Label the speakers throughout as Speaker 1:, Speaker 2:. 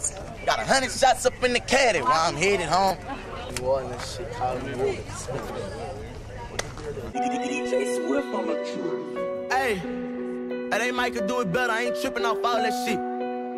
Speaker 1: Got 100 shots up in the caddy while I'm headed home.
Speaker 2: You all in this shit, call me Woods. DJ Swift on the truth.
Speaker 1: Hey, they might could do it better. I ain't tripping off all that shit.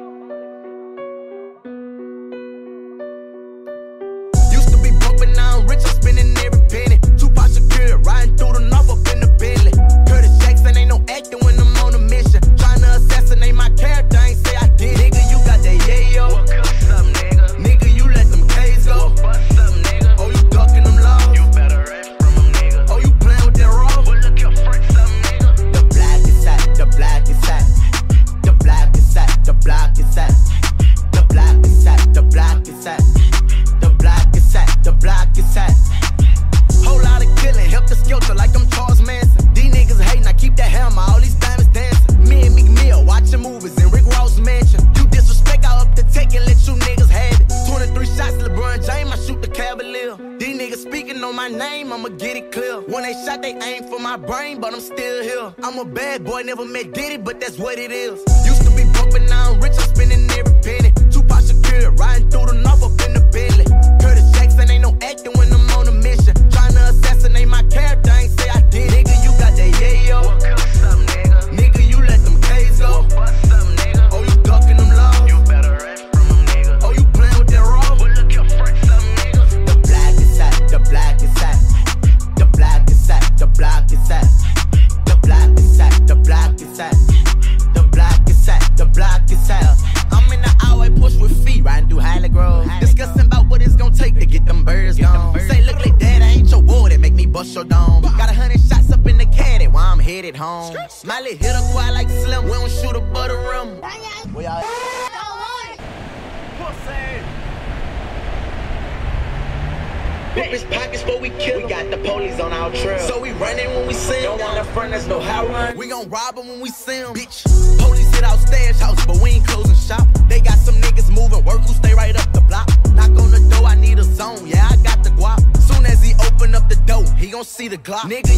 Speaker 1: Used to be broke, but now I'm rich. I'm spending every penny. Tupac secure, riding through the north up in the Bentley. Curtis Jackson ain't no acting when I'm on a mission. Trying to assassinate my character, I ain't say I did. Nigga, you got that yayo. What up, nigga? Nigga, you let them K's go. What's up, nigga? Oh, you ducking them laws. You better rest from them, nigga. Oh, you playing with that raw. Well, look your freaks up, nigga. The black is hot, the black is hot. The black is hot, the black is hot. The black is hot, the black is hot. The black is hot, the black is hot. Whole lot of killing, help the skelter like I'm Charles Manson. These niggas hating, I keep that hammer, all these diamonds dancing. Me and McMill watching movies in Rick Ross mansion. You disrespect, I up the take and let you niggas have it. 23 shots, LeBron James, I shoot the Cavalier. These niggas speaking on my name, I'ma get it clear. When they shot, they aim for my brain, but I'm still here. I'm a bad boy, never met Diddy, but that's what it is. Used to be broke, but now I'm rich, I'm spending every penny. Tupac secure, riding through the north up in the Bentley. Curtis Jackson ain't no acting when I'm on a mission. Trying to assassinate my character, I ain't say I did. Nigga, you got that yayo. What up, nigga? Nigga, you let them K's go. What's up, nigga? Oh, you ducking them laws. You better rest from them, nigga. Oh, you playing with that raw. Well, look your freaks up, nigga. The black is hot, the black is hot. The black is hot, the black is hot. The black is hot, the black is hot. The black is hot, the black is hot. I'm in the highway push with feet, riding through Highland Grove. Discussing about what it's gonna take to get them birds gone. Say, look like that, I ain't your war that make me bust your dome. Got 100 shots up in the caddy while I'm headed home. Smiley hit a quad like Slim, we don't shoot a butter rim. We out. Whip his pockets before we kill him. We got the police on our trail, so we running when we see him. Don't want the front, there's no how run. We gon' rob him when we see him. Bitch, police hit our stash house, but we ain't closing shop. They got some niggas moving work who stay right up the block. Knock on the door, I need a zone. Yeah, I got the guap. Soon as he open up the door, he gon' see the Glock. Nigga,